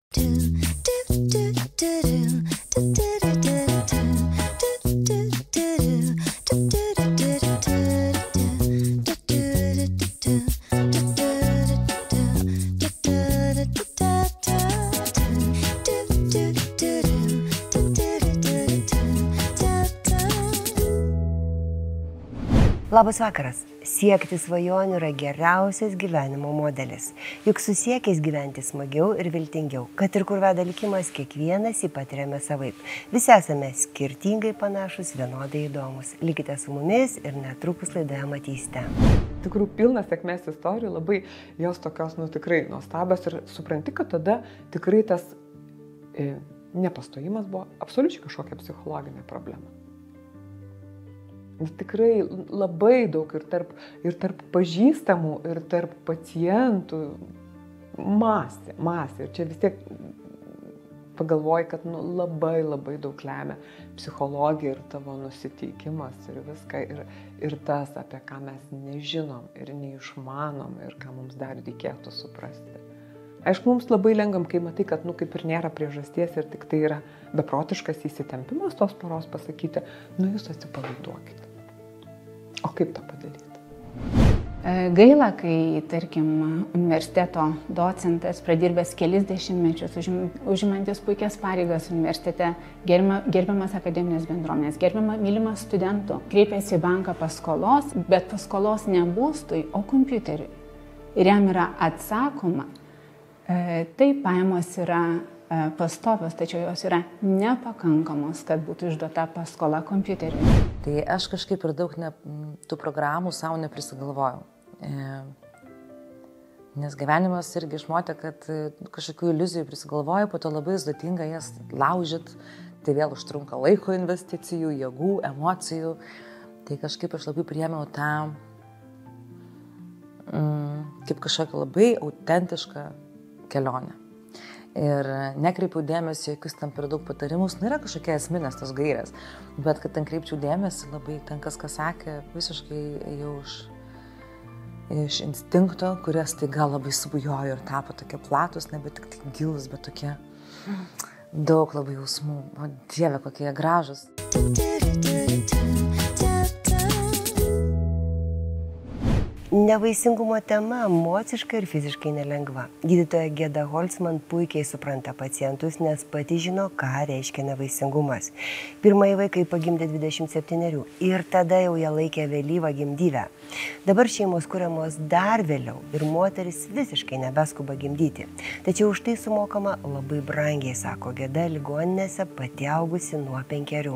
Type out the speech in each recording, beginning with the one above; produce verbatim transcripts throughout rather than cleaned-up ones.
Labas vakaras. Siekti svajonių yra geriausias gyvenimo modelis. Juk su siekiais gyventi smagiau ir viltingiau. Kad ir kur veda likimas, kiekvienas jį patiriame savaip. Visi esame skirtingai panašus, vienodai įdomus. Likite su mumis ir netrukus laidoje matysite. Tikrų pilnas sėkmės istorijų, labai jos tokios, nu tikrai nuostabios ir supranti, kad tada tikrai tas e, nepastojimas buvo absoliučiai kažkokia psichologinė problema. Tikrai labai daug ir tarp, ir tarp pažįstamų, ir tarp pacientų masė, masė. Ir čia vis tiek pagalvoji, kad nu, labai labai daug lemia psichologija ir tavo nusiteikimas ir viską. Ir, ir tas, apie ką mes nežinom ir neišmanom ir ką mums dar reikėtų suprasti. Aišku, mums labai lengvam, kai matai, kad nu, kaip ir nėra priežasties ir tik tai yra beprotiškas įsitempimas tos poros pasakyti, nu jūs atsipalaiduokite. O kaip tą padaryti? Gaila, kai, tarkim, universiteto docentas, pradirbęs kelis dešimtmečius, užimantis puikias pareigas universitete, gerbiamas akademinės bendruomenės, gerbiamas mylimas studentų, kreipiasi į banką paskolos, bet paskolos ne būstui, o kompiuteriui. Ir jam yra atsakoma, tai pajamos yra pastovios, tačiau jos yra nepakankamos, kad būtų išduota paskola kompiuteriui. Tai aš kažkaip per daug ne, tų programų savo neprisigalvojau. E, nes gyvenimas irgi išmokė, kad kažkokių iliuzijų prisigalvoju, po to labai sudėtinga jas laužyt, tai vėl užtrunka laiko investicijų, jėgų, emocijų. Tai kažkaip aš labai priėmiau tą mm, kaip kažkokią labai autentišką kelionę. Ir nekreipiau dėmesį jokius tam per daug patarimus, nu yra kažkokie esminės tos gairės, bet kad ten kreipčiau dėmesį, labai ten kas kas sakė, visiškai jau iš, iš instinkto, kuris tai gal labai subujojo ir tapo tokie platus, nebe tik tai gilus, bet tokie daug labai jausmų. O Dieve, kokie jie gražus. Nevaisingumo tema emociškai ir fiziškai nelengva. Gydytoja Geda Holzman puikiai supranta pacientus, nes pati žino, ką reiškia nevaisingumas. Pirmąjį vaikai pagimdė dvidešimt septynerių ir tada jau ją laikė vėlyvą gimdyvę. Dabar šeimos kuriamos dar vėliau ir moteris visiškai nebeskuba gimdyti. Tačiau už tai sumokama labai brangiai, sako Geda, ligoninėse pati augusi nuo penkerių.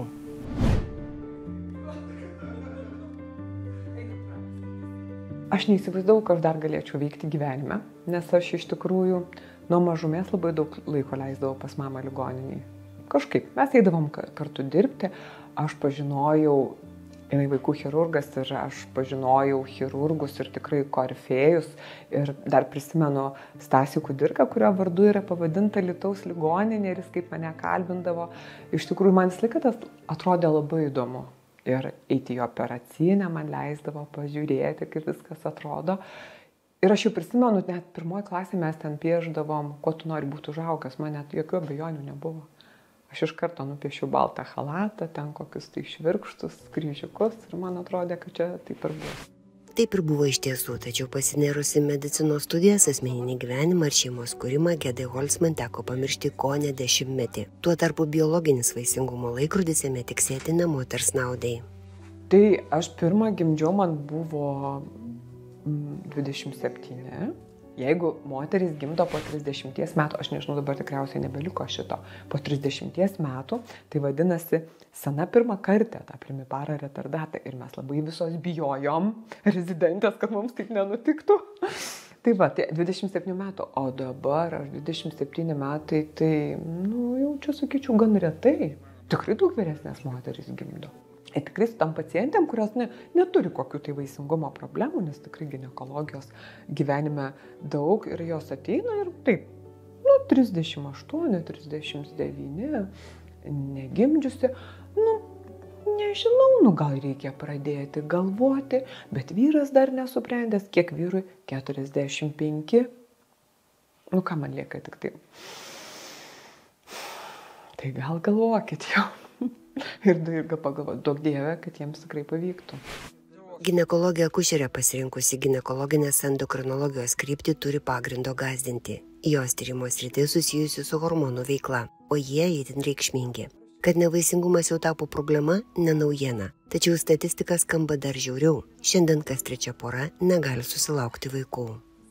Aš neįsivaizdavau, kad aš dar galėčiau veikti gyvenime, nes aš iš tikrųjų nuo mažumės labai daug laiko leisdavau pas mamą ligoniniai. Kažkaip, mes eidavom kartu dirbti, aš pažinojau, jinai vaikų chirurgas ir aš pažinojau chirurgus ir tikrai korifėjus ir dar prisimenu Stasį Kudirką, kurio vardu yra pavadinta Alytaus ligoninė ir jis kaip mane kalbindavo. Iš tikrųjų, man visą laiką tas atrodė labai įdomu. Ir eiti į operacinę man leisdavo pažiūrėti, kaip viskas atrodo. Ir aš jau prisimenu, net pirmoji klasė mes ten piešdavom, kuo tu nori būti užaugęs, man net jokių abejonių nebuvo. Aš iš karto nupiešiau baltą chalatą, ten kokius tai švirkštus, kryžiukus ir man atrodė, kad čia taip ir buvo. Taip ir buvo iš tiesų, tačiau pasinerusi medicinos studijas, asmeninį gyvenimą ir šeimos kūrimą Gedai Holzman teko pamiršti kone dešimtmetį. Tuo tarpu biologinis vaisingumo laikrodis ėmė tiksėti ne moters naudai. Tai aš pirmą gimdžiau, man buvo dvidešimt septyni. Jeigu moteris gimdo po trisdešimties metų, aš nežinau, dabar tikriausiai nebeliko šito, po trisdešimties metų, tai vadinasi sena pirmą kartą, tą primiparą retardatą. Ir mes labai visos bijojom, rezidentės, kad mums taip nenutiktų. Tai va, tai dvidešimt septynių metų, o dabar aš dvidešimt septyni metai, tai, nu, jau čia sakyčiau, gan retai. Tikrai daug vyresnės moteris gimdo. Ir tikrai su tam pacientėm, kurios ne, neturi kokių tai vaisingumo problemų, nes tikrai ginekologijos gyvenime daug ir jos ateina ir taip, nu, trisdešimt aštuoni, trisdešimt devyni, negimdžiusi, nu, nežinau, nu, gal reikia pradėti galvoti, bet vyras dar nesuprendęs, kiek vyrui keturiasdešimt penki, nu, ką man lieka tik taip. tai gal galvokit jau. Ir gal pagalvoti, daug dievė, kad jiems tikrai pavyktų. Ginekologija akušerė pasirinkusi ginekologinės endokrinologijos kryptį turi pagrindo gąsdinti. Jos tyrimo sritis susijusi su hormonų veikla, o jie itin reikšmingi. Kad nevaisingumas jau tapo problema, ne naujiena. Tačiau statistika skamba dar žiauriau. Šiandien kas trečia pora negali susilaukti vaikų.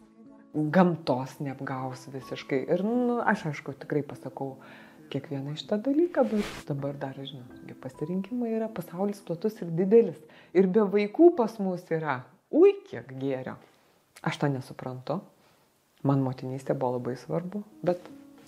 Gamtos neapgaus visiškai. Ir nu, aš aišku tikrai pasakau kiekvieną iš tą dalyką, bet dabar dar, žinau, pasirinkimai yra, pasaulis platus ir didelis. Ir be vaikų pas mus yra. Ui, kiek gėrio. Aš tą nesuprantu. Man motinystė buvo labai svarbu, bet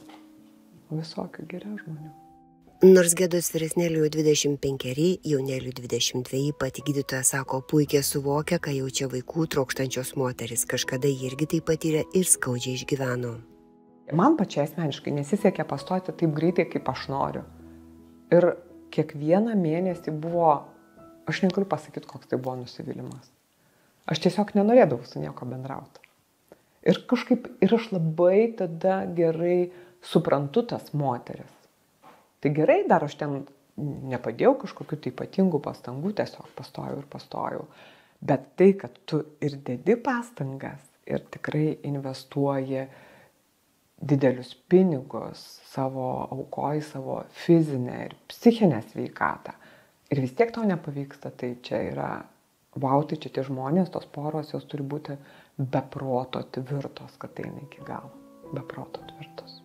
visokių gėrio žmonių. Nors Gedos vyresnėliui dvidešimt penkeri, jaunėliui dvidešimt dveji, pati gydytoja sako, puikiai suvokia, ką jaučia vaikų trokštančios moteris. Kažkada jie irgi tai patyrė ir skaudžiai išgyveno. Man pačiai asmeniškai nesisekė pastoti taip greitai, kaip aš noriu. Ir kiekvieną mėnesį buvo, aš negaliu pasakyti, koks tai buvo nusivylimas. Aš tiesiog nenorėdavau su nieko bendrauti. Ir kažkaip, ir aš labai tada gerai suprantu tas moteris. Tai gerai, dar aš ten nepadėjau kažkokių tai ypatingų pastangų, tiesiog pastojau ir pastojau. Bet tai, kad tu ir dedi pastangas ir tikrai investuoji didelius pinigus, savo aukoji, savo fizinę ir psichinę sveikatą ir vis tiek tau nepavyksta, tai čia yra, wow, tai čia tie žmonės, tos poros, jos turi būti be proto tvirtos, kad tai eina iki galo, be proto tvirtos.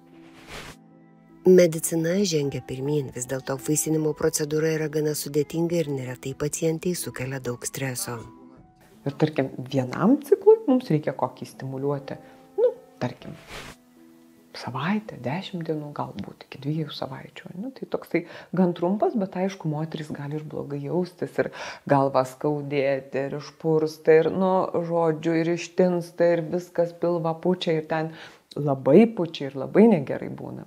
Medicina žengia pirmyn, vis dėlto vaisinimo procedūra yra gana sudėtinga ir neretai pacientai sukelia daug streso. Ir tarkim, vienam ciklui mums reikia kokį stimuliuoti, nu, tarkim, savaitę, dešimt dienų, galbūt iki dviejų savaičių. Nu, tai toksai gan trumpas, bet aišku, moteris gali ir blogai jaustis, ir galvą skaudėti, ir išpursta, ir, nu, žodžiu, ir ištinsta, ir viskas pilva pučia, ir ten labai pučia, ir labai negerai būna.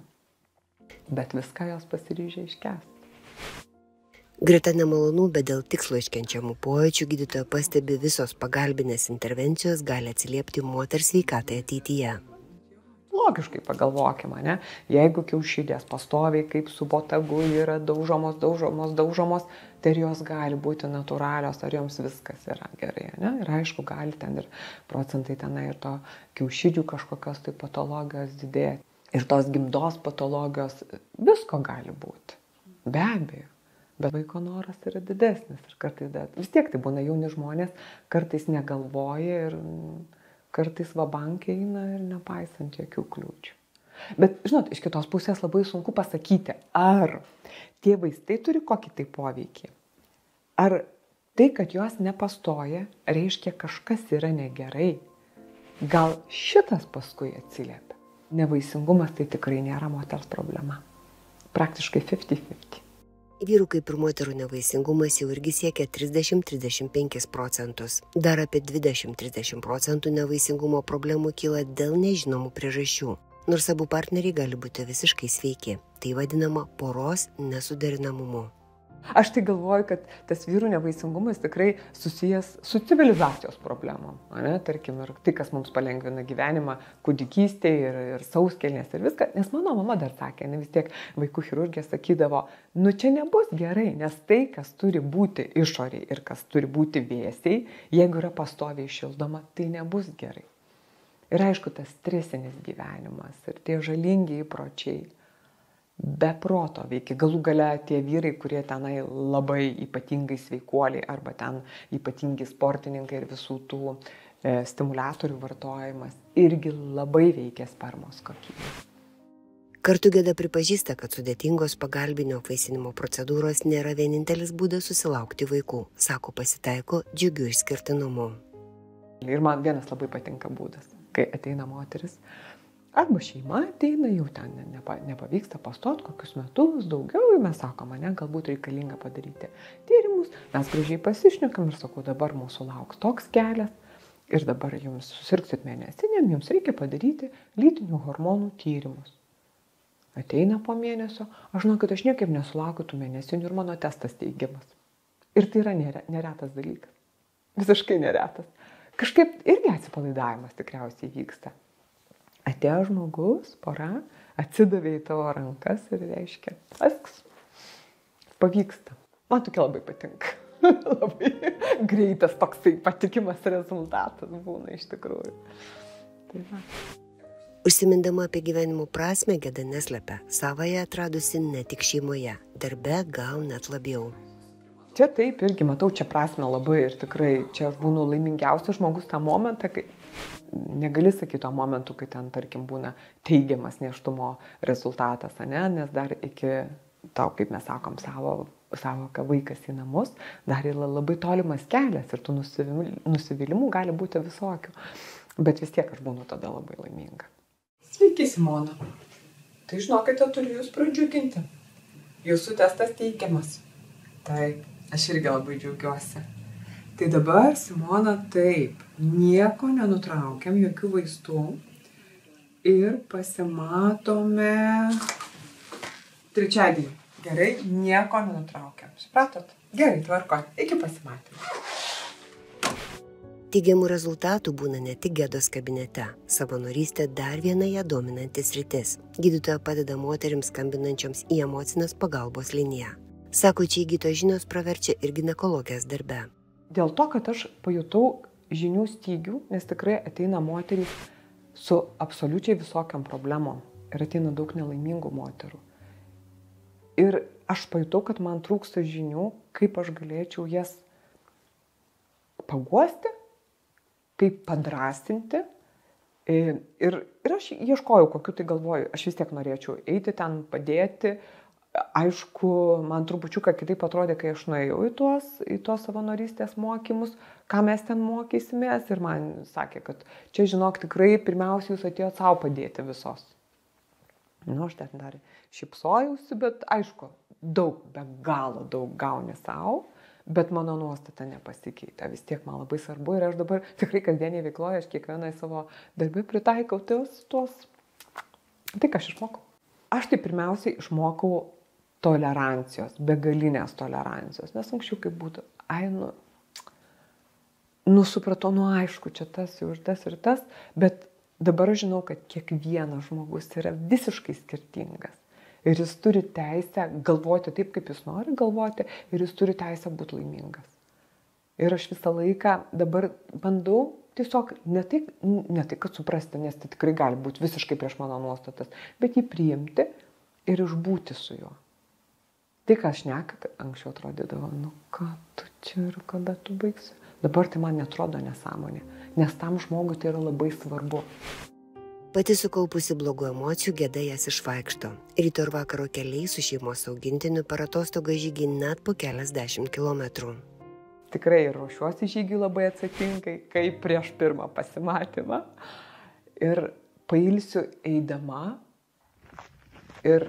Bet viską jos pasiryžė iškęsti. Greta nemalonų, bet dėl tikslo iškenčiamų pojūčių gydytoja pastebi, visos pagalbinės intervencijos gali atsiliepti moters sveikatai ateityje. Logiškai pagalvokime, ne? Jeigu kiaušidės pastoviai kaip su botagu yra daužomos, daužomos, daužomos, tai jos gali būti natūralios, ar joms viskas yra gerai, ne? Ir aišku, gali ten ir procentai tenai ir to kiaušidžių kažkokios tai patologijos didėti. Ir tos gimdos patologijos, visko gali būti, be abejo, bet vaiko noras yra didesnis ir kartais, vis tiek tai būna jauni žmonės, kartais negalvoja ir kartais vabankiai eina ir nepaisant jokių kliūčių. Bet, žinot, iš kitos pusės labai sunku pasakyti, ar tie vaistai turi kokį tai poveikį, ar tai, kad jos nepastoja, reiškia kažkas yra negerai, gal šitas paskui atsiliepia. Nevaisingumas tai tikrai nėra moters problema. Praktiškai fifty fifty. Vyrų kaip ir moterų nevaisingumas jau irgi siekia trisdešimt iki trisdešimt penkis procentus. Dar apie dvidešimt iki trisdešimt procentų nevaisingumo problemų kyla dėl nežinomų priežasčių. Nors abu partneriai gali būti visiškai sveiki. Tai vadinama poros nesuderinamumu. Aš tai galvoju, kad tas vyrų nevaisingumas tikrai susijęs su civilizacijos problemom. Ne? Tarkim, ir tai, kas mums palengvina gyvenimą, kūdikystėje ir, ir sauskelnės ir viską. Nes mano mama dar sakė, ne vis tiek vaikų chirurgija sakydavo, nu čia nebus gerai, nes tai, kas turi būti išoriai ir kas turi būti vėsiai, jeigu yra pastoviai šildoma, tai nebus gerai. Ir aišku, tas stresinis gyvenimas ir tie žalingi įpročiai. Be proto veikia. Galų gale tie vyrai, kurie tenai labai ypatingai sveikuoliai arba ten ypatingi sportininkai ir visų tų e, stimuliatorių vartojimas irgi labai veikia spermos kokybę. Kartu Geda pripažįsta, kad sudėtingos pagalbinio vaisinimo procedūros nėra vienintelis būdas susilaukti vaikų. Sako, pasitaiko džiugių išskirtinumų. Ir man vienas labai patinka būdas, kai ateina moteris. Arba šeima ateina, jau ten nepa, nepavyksta pastot kokius metus, daugiau, ir mes sakome, ne, galbūt reikalinga padaryti tyrimus, mes gražiai pasišnekam ir sakau, dabar mūsų lauks toks kelias ir dabar jums susirgsit mėnesinėm, jums reikia padaryti lytinių hormonų tyrimus. Ateina po mėnesio, aš žinau, kad aš niekaip nesulaukiu tų mėnesinių ir mano testas teigiamas. Ir tai yra neretas dalykas, visiškai neretas. Kažkaip irgi atsipalaidavimas tikriausiai vyksta. Atėjo žmogus, pora, atsidavė į tavo rankas ir reiškia, viskas, pavyksta. Man tokia labai patinka. Labai greitas toksai patikimas rezultatas būna iš tikrųjų. Tai va. Užsimindama apie gyvenimo prasmę, Geda neslepia, savąją atradusi ne tik šeimoje, darbe gal net labiau. Čia taip irgi matau čia prasme labai ir tikrai čia aš būnu laimingiausias žmogus tą momentą, kai negali sakyti to momentu, kai ten, tarkim, būna teigiamas nėštumo rezultatas, ne? Nes dar iki tau, kaip mes sakom, savo, savo ką vaikas į namus, dar yra labai tolimas kelias ir tų nusivylimų gali būti visokių. Bet vis tiek aš būnu tada labai laiminga. Sveiki, Simona. Tai žinokite, turiu jūs pradžiuginti. Jūsų testas teigiamas. Taip, aš irgi labai džiaugiuosi. Tai dabar, Simona, taip, nieko nenutraukiam, jokių vaistų. Ir pasimatome trečiadienį. Gerai, nieko nenutraukiam. Supratot? Gerai, tvarko. Iki pasimatymų. Teigiamų rezultatų būna ne tik Gedos kabinete. Savanorystė dar viena ją dominantis sritis. Gydytoja padeda moterims skambinančioms į emocinės pagalbos liniją. Sako, čia įgytos žinios praverčia ir ginekologijos darbe. Dėl to, kad aš pajutau žinių stygių, nes tikrai ateina moterys su absoliučiai visokiam problemom ir ateina daug nelaimingų moterų. Ir aš pajutau, kad man trūksta žinių, kaip aš galėčiau jas paguosti, kaip padrastinti. Ir, ir aš ieškojau, kokiu tai galvoju. Aš vis tiek norėčiau eiti ten, padėti. Aišku, man trupučiuką kitaip atrodė, kai aš nuėjau į tuos, į tuos savanorystės mokymus, ką mes ten mokysimės. Ir man sakė, kad čia, žinok, tikrai pirmiausia jūs atėjo savo padėti visos. Nu, aš ten dar šypsojausi, bet aišku, daug, be galo daug gauni savo. Bet mano nuostata nepasikeitė. Vis tiek man labai svarbu ir aš dabar tikrai kasdieniai veikloje, aš kiekvienai savo darbį pritaikau tuos, tuos. Tai ką aš išmokau? Aš tai pirmiausiai išmokau tolerancijos, begalinės tolerancijos. Nes anksčiau kaip būtų, ai, nu, nu supratau, nu aišku, čia tas ir tas ir tas, bet dabar aš žinau, kad kiekvienas žmogus yra visiškai skirtingas. Ir jis turi teisę galvoti taip, kaip jis nori galvoti, ir jis turi teisę būti laimingas. Ir aš visą laiką dabar bandau tiesiog ne tai, ne tai, kad suprasti, nes tai tikrai gali būti visiškai prieš mano nuostatas, bet jį priimti ir išbūti su juo. Tai, ką aš šneka, anksčiau atrodydavo, nu ką tu čia ir kada tu baigsi. Dabar tai man netrodo nesąmonė, nes tam žmogui tai yra labai svarbu. Pati sukaupusi blogų emocijų, Geda jas išvaikšto. Ryto ir vakaro keliai su šeimos augintiniu per atostogą žygį net po keliasdešimt kilometrų. Tikrai ruošiuosi žygį labai atsakingai, kaip prieš pirmą pasimatymą. Ir pailsiu eidama ir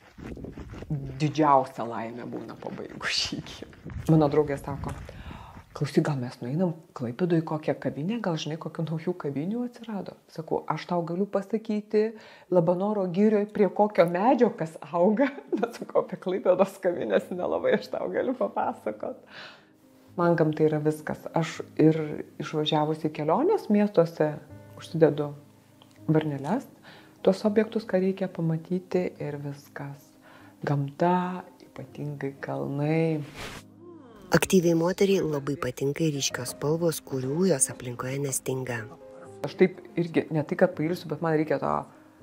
didžiausia laimė būna pabaigus žygį. Mano draugė sako, klausyk, gal mes nueinam Klaipėdoj į kokią kavinę, gal žinai, kokių naujų kavinių atsirado. Sakau, aš tau galiu pasakyti Labanoro girioj prie kokio medžio kas auga. Bet sakau, apie Klaipėdos kavinės nelabai aš tau galiu papasakot. Man gamta yra viskas. Aš ir išvažiavusi į kelionės miestuose užsidedu varneles, tuos objektus, ką reikia pamatyti ir viskas. Gamta, ypatingai kalnai. Aktyviai moteriai labai patinka ryškios spalvos, kurių jos aplinkoje nestinga. Aš taip irgi, ne tai, kad pailsiu, bet man reikia to,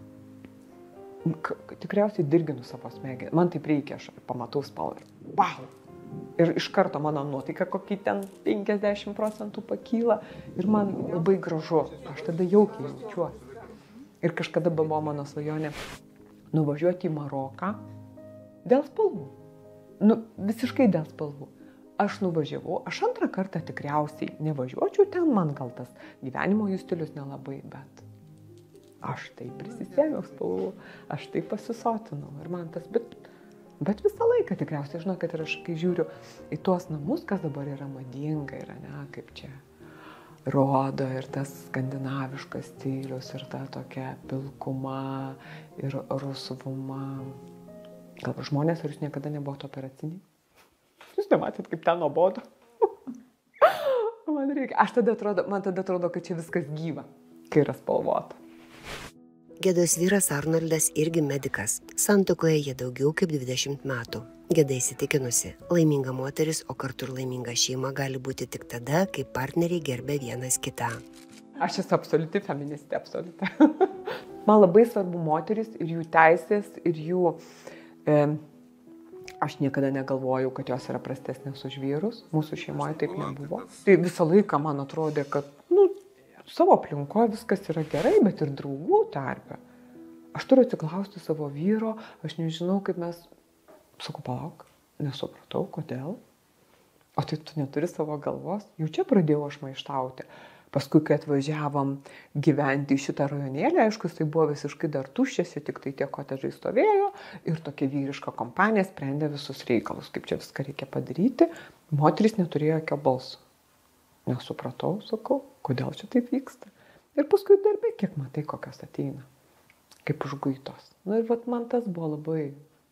tikriausiai dirginu savo smegenį. Man taip reikia, aš pamatau spalvą ir wow! Ir iš karto mano nuotaika kokį ten penkiasdešimt procentų pakyla ir man labai gražu. Aš tada jaukiai jaučiuosi. Ir kažkada buvo mano svajonė nuvažiuoti į Maroką dėl spalvų. Nu, visiškai dėl spalvų. Aš nuvažiavau, aš antrą kartą tikriausiai nevažiuočiau ten, man gal tas gyvenimo jų stilius nelabai, bet aš tai prisisėmiau spalvų, aš tai pasisotinau ir man tas, bet, bet visą laiką tikriausiai, žinau, kad ir aš kai žiūriu į tuos namus, kas dabar yra madinga, yra, ne, kaip čia rodo ir tas skandinaviškas stilius ir ta tokia pilkuma ir rusvuma. Gal žmonės, ar jūs niekada nebuvot operaciniai? Jūs nematėt, kaip ten nuobodu. Man reikia. Aš tada atrodo, man tada atrodo, kad čia viskas gyva, kai yra spalvota. Gedos vyras Arnoldas irgi medikas. Santuokoje jie daugiau kaip dvidešimt metų. Geda įsitikinusi, laiminga moteris, o kartu ir laiminga šeima gali būti tik tada, kai partneriai gerbia vienas kitą. Aš esu absoliuti feministė, absoliuti. Man labai svarbu moteris ir jų teisės, ir jų... E, aš niekada negalvojau, kad jos yra prastesnės už vyrus. Mūsų šeimoje taip nebuvo. Tai visą laiką man atrodė, kad nu, savo aplinkoje viskas yra gerai, bet ir draugų tarpe. Aš turiu atsiklausti savo vyro, aš nežinau, kaip mes... Sakau, palauk, nesupratau, kodėl. O tai tu neturi savo galvos. Jau čia pradėjau aš maištauti. Paskui, kai atvažiavom gyventi į šitą rajonėlį, aišku, tai buvo visiškai dar tuščias, tik tai tie kotedžai stovėjo ir tokia vyriška kompanija sprendė visus reikalus, kaip čia viską reikia padaryti. Moteris neturėjo jokio balso. Nesupratau, sakau, kodėl čia taip vyksta. Ir paskui darbė, kiek matai, kokios ateina. Kaip užguitos. Nu ir vat man tas buvo labai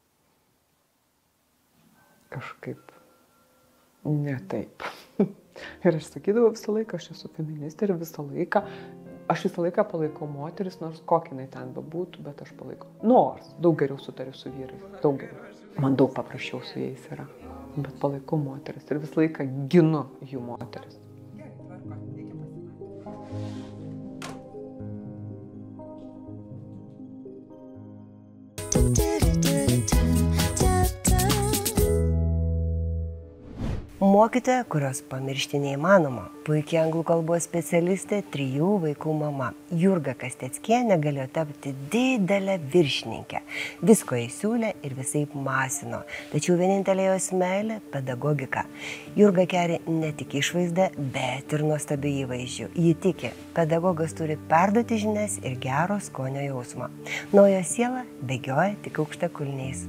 kažkaip ne taip. Ir aš sakydavau visą laiką, aš esu feministė ir visą laiką, aš visą laiką palaikau moteris, nors kokinai ten bebūtų, bet aš palaikau. Nors daug geriau sutariu su vyrais, daug geriau. Man daug paprasčiau su jais yra, bet palaikau moteris ir visą laiką ginu jų moteris. Mokytoja, kurios pamiršti neįmanoma, puikiai anglų kalbos specialistė, trijų vaikų mama. Jurga Kasteckienė galėjo tapti didelę viršininkę. Visko įsiūlė ir visaip masino. Tačiau vienintelė jos meilė – pedagogika. Jurga keri ne tik išvaizdą, bet ir nuostabių įvaizdžių. Ji tiki, pedagogas turi perduoti žinias ir gero skonio jausmą. Naujo siela bėgioja tik aukštakulniais.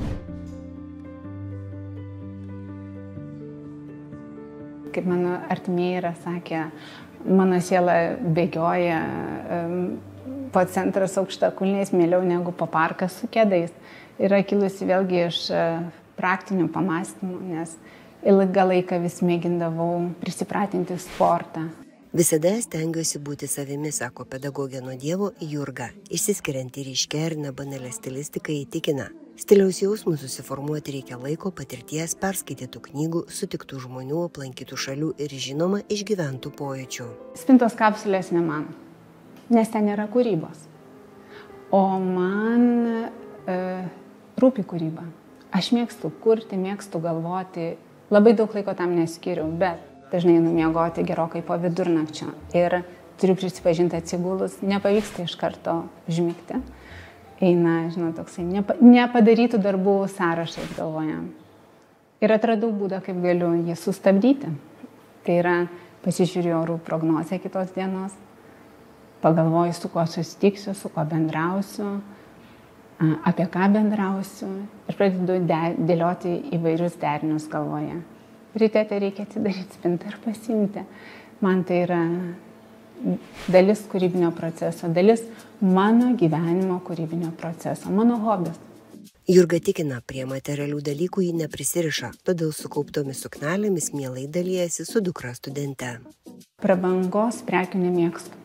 Kaip mano artimieji yra sakę, mano siela bėgioja po centras aukštakulniais mieliau negu po parką su kėdais. Yra kilusi vėlgi iš praktinių pamastymų, nes ilgą laiką vis mėgindavau prisipratinti sportą. Visada stengiuosi būti savimi, sako pedagogė nuo Dievo Jurga. Išsiskirianti ryškia ir nebanalią stilistiką įtikina. Stiliaus jausmų susiformuoti reikia laiko, patirties, perskaitytų knygų, sutiktų žmonių, aplankytų šalių ir žinoma išgyventų pojūčių. Spintos kapsulės ne man, nes ten yra kūrybos. O man e, rūpi kūryba. Aš mėgstu kurti, mėgstu galvoti, labai daug laiko tam neskiriu, bet dažnai einu miegoti gerokai po vidurnakčio. Ir turiu prisipažinti atsigulus, nepavyksta iš karto užmigti. Eina, žinau, toksai nepa, nepadarytų darbų sąrašas galvoje. Ir atradau būdą, kaip galiu jį sustabdyti. Tai yra, pasižiūrėjau orų prognozę kitos dienos, pagalvoju, su kuo susitiksiu, su kuo bendrausiu, apie ką bendrausiu ir pradedu dėlioti įvairius derinius galvoje. Ryte tai reikia atidaryti spintą ir pasiimti. Man tai yra dalis kūrybinio proceso, dalis mano gyvenimo kūrybinio proceso, mano hobis. Jurga tikina, prie materialių dalykų ji neprisiriša, todėl sukauptomis suknelėmis mielai dalijasi su dukra studente. Prabangos prekių nemėgstu.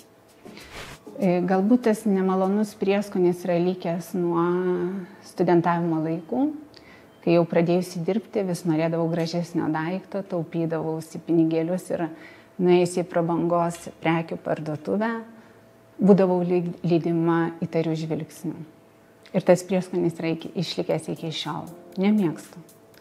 Galbūt tas nemalonus prieskonis yra likęs nuo studentavimo laikų, kai jau pradėjusi dirbti, vis norėdavau gražesnio daikto, taupydavausi pinigėlius ir nuėjusi į prabangos prekių parduotuvę, būdavau lydima įtarių žvilgsnių. Ir tas prieskonis yra išlikęs iki šiol. Nemėgstu.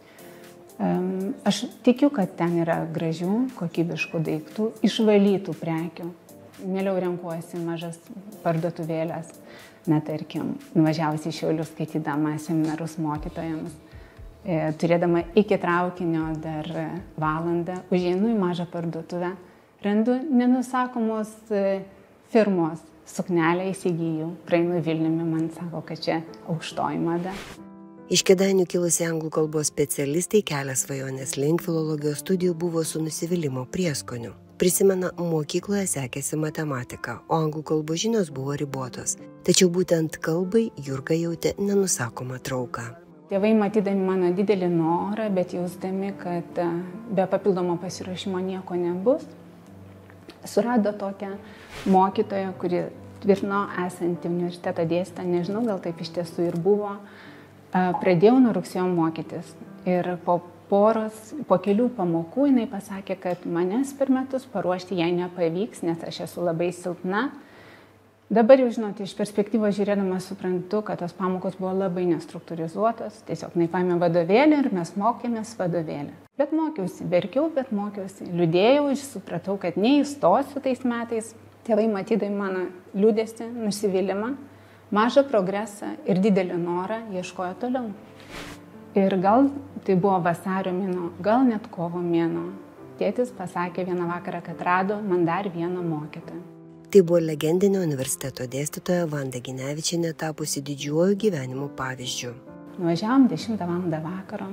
Aš tikiu, kad ten yra gražių, kokybiškų daiktų, išvalytų prekių. Mieliau renkuosi mažas parduotuvėlės, na tarkim, nuvažiavusi į Šiaulius skaitydama seminarus mokytojams, turėdama iki traukinio dar valandą, užeinu į mažą parduotuvę, randu nenusakomos firmos suknelę įsigijau, praeinu Vilniumi, man sako, kad čia aukštoji mada. Iš Kėdainių kilusi anglų kalbos specialistai kelias svajonės link filologijos studijų buvo su nusivylimo prieskoniu. Prisimena, mokykloje sekėsi matematika, o anglų kalbos žinios buvo ribotos. Tačiau būtent kalbai Jurga jautė nenusakomą trauką. Tėvai, matydami mano didelį norą, bet jausdami, kad be papildomo pasiruošimo nieko nebus, surado tokią mokytoją, kuri tvirtino esanti universiteto dėstytoja, nežinau, gal taip iš tiesų ir buvo. Pradėjau nuo rugsėjo mokytis ir po poros, po kelių pamokų jinai pasakė, kad manęs per metus paruošti jai nepavyks, nes aš esu labai silpna. Dabar jau, žinot, iš perspektyvos žiūrėdama suprantu, kad tos pamokos buvo labai nestruktūrizuotos. Tiesiog jinai paėmė vadovėlį ir mes mokėmės vadovėlį. Bet mokiausi, verkiau, bet mokiausi. Liūdėjau, supratau, kad neįstosiu tais metais. Tėvai matydami mano liūdėsi, nusivylimą, mažą progresą ir didelį norą ieškojo toliau. Ir gal tai buvo vasario mėnuo, gal net kovo mėnuo. Tėtis pasakė vieną vakarą, kad rado man dar vieną mokytoją. Tai buvo legendinio universiteto dėstytoja Vanda Ginevičienė, tapusi didžiuoju gyvenimo pavyzdžiu. Nuvažiavom dešimtą valandą vakaro.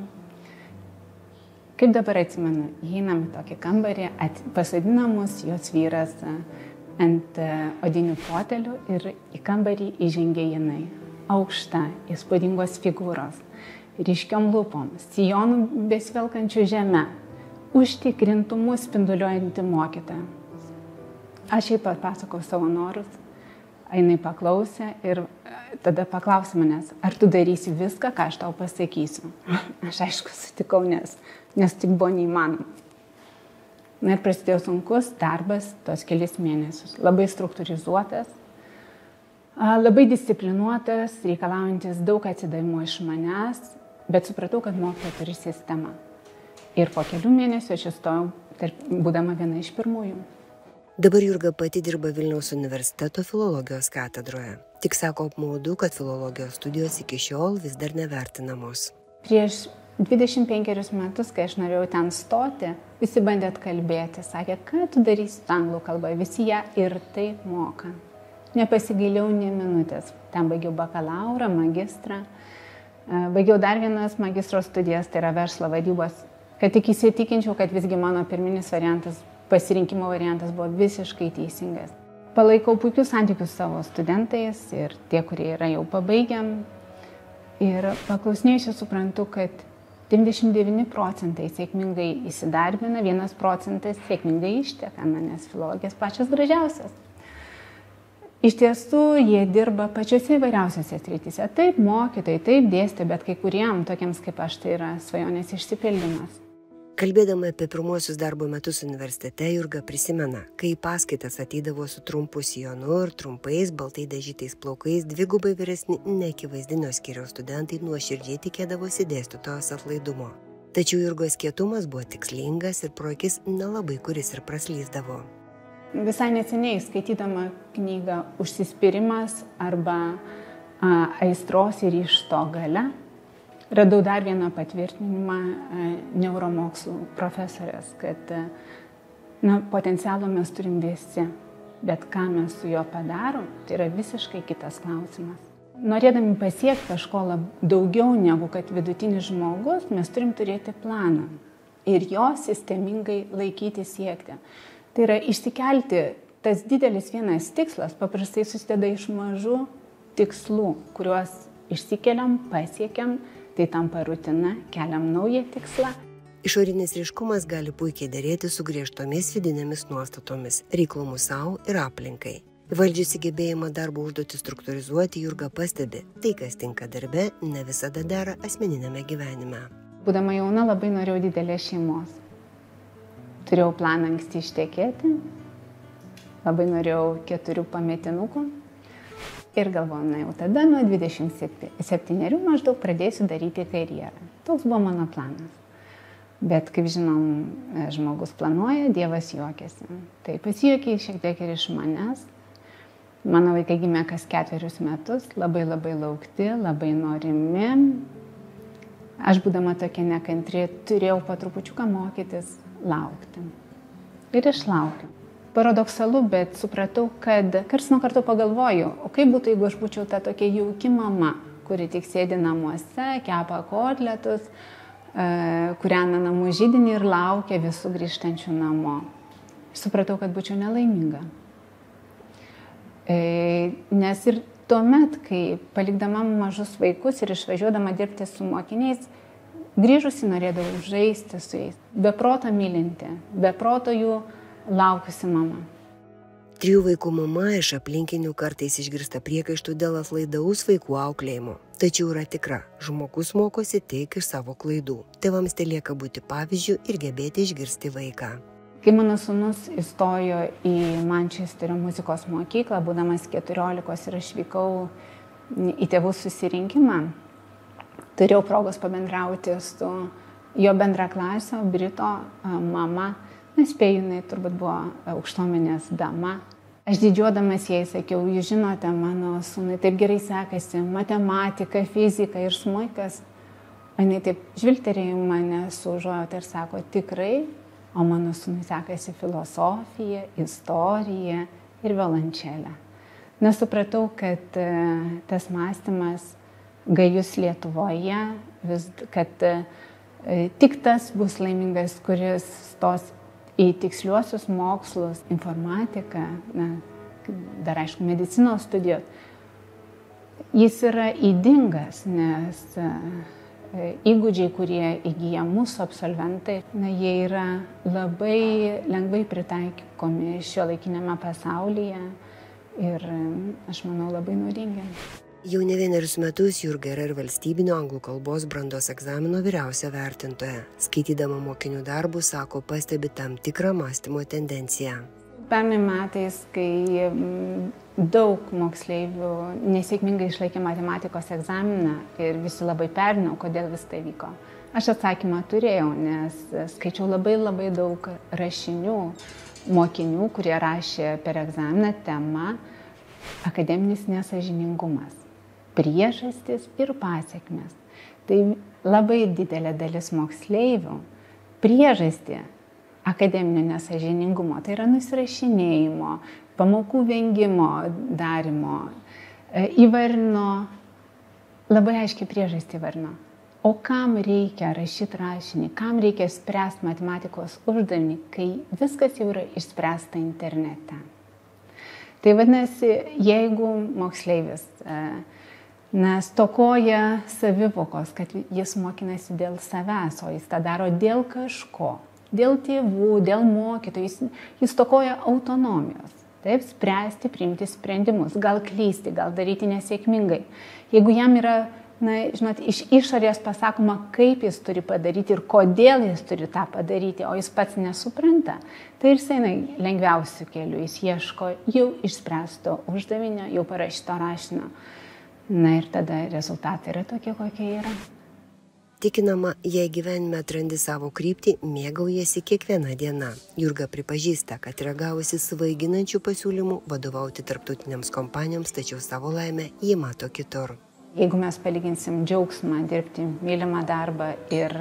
Kaip dabar atsimenu, įeinam į tokį kambarį, pasodina mus jos vyras ant odinių fotelių ir į kambarį įžengė jinai. Aukšta, įspūdingos figūros, ryškiom lūpom, sijonų besvelkančių žeme, užtikrintumu spinduliuojanti mokytoja. Aš jai papasakau savo norus, jinai paklausė ir tada paklausė manęs, ar tu darysi viską, ką aš tau pasakysiu. Aš aišku sutikau, nes, nes tik buvo neįmanoma. Na ir prasidėjo sunkus darbas tos kelis mėnesius. Labai struktūrizuotas, labai disciplinuotas, reikalaujantis daug atsidavimo iš manęs, bet supratau, kad mokytoja turi sistemą. Ir po kelių mėnesių aš įstojau, būdama viena iš pirmųjų. Dabar Jurga pati dirba Vilniaus universiteto filologijos katedroje. Tik sako apmaudu, kad filologijos studijos iki šiol vis dar nevertinamos. Prieš dvidešimt penkerius metus, kai aš norėjau ten stoti, visi bandė atkalbėti. Sakė, ką tu darysi anglų kalbą, visi ją ir taip moka. Nepasigailėjau nė minutės. Ten baigiau bakalaurą, magistrą. Baigiau dar vienas magistro studijas, tai yra verslo vadybos, kad tik įsitikinčiau, kad visgi mano pirminis variantas, pasirinkimo variantas buvo visiškai teisingas. Palaikau puikius santykius su savo studentais ir tie, kurie yra jau pabaigiam. Ir paklausinėjusi suprantu, kad devyniasdešimt devyni procentai sėkmingai įsidarbina, vienas procentas sėkmingai išteka, nes filologijos pačios gražiausias. Iš tiesų, jie dirba pačiose įvairiausiose srityse. Taip mokytojai, taip dėstė, bet kai kuriem, tokiems kaip aš, tai yra svajonės išsipildymas. Kalbėdama apie pirmuosius darbo metus universitete, Jurga prisimena, kai į paskaitas ateidavo su trumpu sijonu ir trumpais, baltai dažytais plaukais, dvigubai vyresni neakivaizdinio skyriaus studentai nuoširdžiai tikėdavosi dėstytojos atlaidumo. Tačiau Jurgos kietumas buvo tikslingas ir pro akis nelabai kuris ir praslysdavo. Visai neseniai skaitydama knygą Užsispyrimas arba a, Aistros ir ryžto galia, radau dar vieną patvirtinimą neuromokslų profesorės, kad na, potencialo mes turim visi, bet ką mes su juo padarom, tai yra visiškai kitas klausimas. Norėdami pasiekti kažko daugiau negu kad vidutinis žmogus, mes turim turėti planą ir jo sistemingai laikyti siekti. Tai yra išsikelti tas didelis vienas tikslas, paprastai susideda iš mažų tikslų, kuriuos išsikeliam, pasiekiam, tai tampa rutina, keliam naują tikslą. Išorinis ryškumas gali puikiai dėrėti su griežtomis vidinėmis nuostatomis, reiklumu savo ir aplinkai. Valdžiusi gebėjimą darbo užduotį struktūrizuoti, Jurga pastebi, tai, kas tinka darbe, ne visada dera asmeninėme gyvenime. Būdama jauna labai norėjau didelės šeimos. Turėjau planą anksti ištekėti, labai norėjau keturių pametinukų. Ir galvoju, na jau tada nuo dvidešimt septynerių maždaug pradėsiu daryti karjerą. Toks buvo mano planas. Bet, kaip žinom, žmogus planuoja, Dievas juokiasi. Tai pasijuokė šiek tiek ir iš manęs. Mano vaikai gimė kas ketverius metus, labai labai laukti, labai norimi. Aš, būdama tokia nekantri, turėjau po trupučiuką mokytis laukti. Ir išlaukiu. Paradoksalu, bet supratau, kad karts nuo karto pagalvoju, o kaip būtų, jeigu aš būčiau ta tokia jauki mama, kuri tik sėdi namuose, kepa kotletus, kūrena namų židinį ir laukia visų grįžtančių namo. Supratau, kad būčiau nelaiminga. Nes ir tuomet, kai palikdama mažus vaikus ir išvažiuodama dirbti su mokiniais, grįžusi norėdavau žaisti su jais, be proto mylinti, be proto jų laukusi mama. Trijų vaikų mama iš aplinkinių kartais išgirsta priekaištų dėl atlaidaus vaikų auklėjimo. Tačiau yra tikra, žmogus mokosi tik iš savo klaidų. Tėvams telieka būti pavyzdžiu ir gebėti išgirsti vaiką. Kai mano sūnus įstojo į Mančesterio muzikos mokyklą, būdamas keturiolikos, ir aš vykau į tėvų susirinkimą, turėjau progos pabendrauti su jo bendraklasio Brito mama. Nespėju, jinai turbūt buvo aukštuomenės dama. Aš didžiuodamas jai sakiau, jūs žinote, mano sūnui taip gerai sekasi matematika, fizika ir smuikas. Jinai taip žvilgterėjo į mane su užuojauta ir sako, tikrai, o mano sūnui sekasi filosofija, istorija ir violončelė. Nesupratau, kad tas mąstymas gajus Lietuvoje, vis, kad tik tas bus laimingas, kuris stos į tiksliuosius mokslus, informatiką, na, dar aišku, medicinos studijos. Jis yra ydingas, nes įgūdžiai, kurie įgyja mūsų absolventai, na, jie yra labai lengvai pritaikomi šiuolaikinėme pasaulyje ir, aš manau, labai naudingi. Jau ne vienerius metus Jurga yra ir valstybinio anglų kalbos brandos egzamino vyriausia vertintoja. Skaitydama mokinių darbus, sako, pastebi tam tikrą mąstymo tendenciją. Pernai metais, kai daug moksleivių nesėkmingai išlaikė matematikos egzaminą ir visi labai pernau, kodėl vis tai vyko. Aš atsakymą turėjau, nes skaičiau labai labai daug rašinių mokinių, kurie rašė per egzaminą temą akademinis nesąžiningumas. Priežastis ir pasiekmes. Tai labai didelė dalis moksleivių priežastį akademinio nesąžiningumo, tai yra nusirašinėjimo, pamokų vengimo darimo, įvarino, labai aiškiai priežastį įvarino. O kam reikia rašyti rašinį, kam reikia spręsti matematikos uždavinį, kai viskas jau yra išspręsta internete. Tai vadinasi, jeigu moksleivis na, stokoja savivokos, kad jis mokinasi dėl savęs, o jis tą daro dėl kažko, dėl tėvų, dėl mokytojų, jis, jis stokoja autonomijos, taip, spręsti, priimti sprendimus, gal klysti, gal daryti nesėkmingai. Jeigu jam yra, na, žinot, iš išorės pasakoma, kaip jis turi padaryti ir kodėl jis turi tą padaryti, o jis pats nesupranta, tai ir eina lengviausiu keliu, jis ieško jau išspręsto uždavinio, jau parašyto rašinio. Na ir tada rezultatai yra tokie, kokie yra. Tikinama, jei gyvenime atrandi savo kryptį, mėgaujasi kiekviena diena. Jurga pripažįsta, kad yra gavusi svaiginančių pasiūlymų vadovauti tarptautinėms kompanijoms, tačiau savo laimę ji mato kitur. Jeigu mes palyginsim džiaugsmą dirbti mylimą darbą ir,